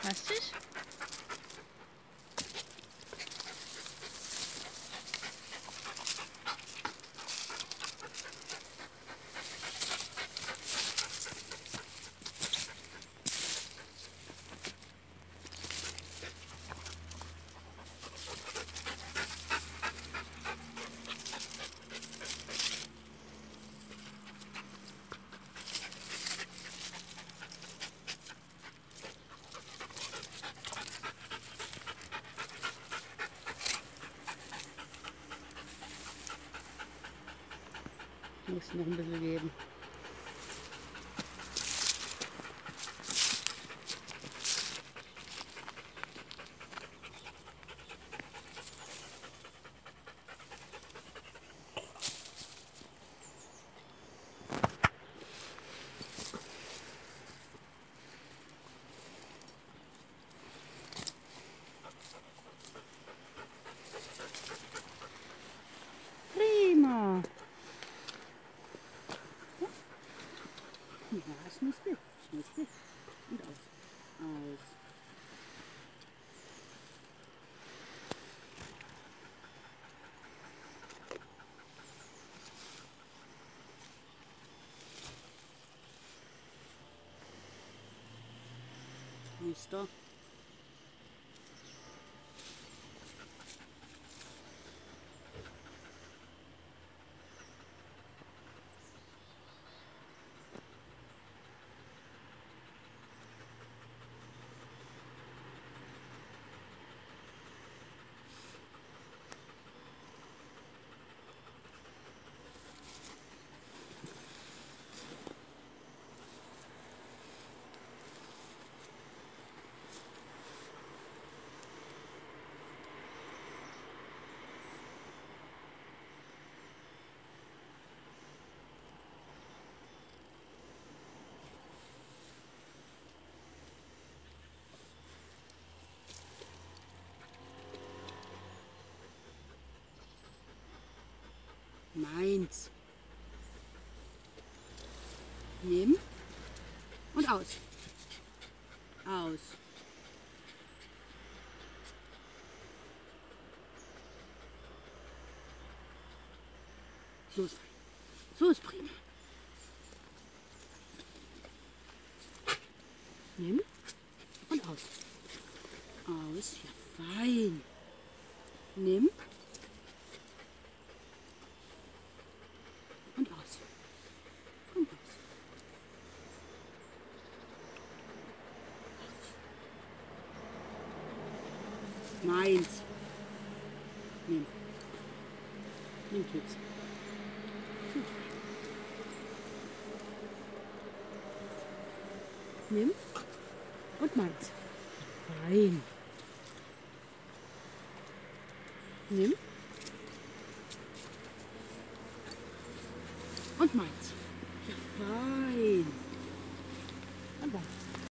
Hastig? Muss noch ein bisschen geben. Prima. Ja, Schnuspel. Schnuspel. Und aus. Aus. Muster. Meins. Nimm und aus. Aus. So ist, so ist prima. Nimm und aus. Aus. Ja, fein. Nimm und aus. Und aus. Meins. Nimm. Nimm Keks. Nimm und meins. Fein. Nimm und meins. Ja, fein. Und weiter.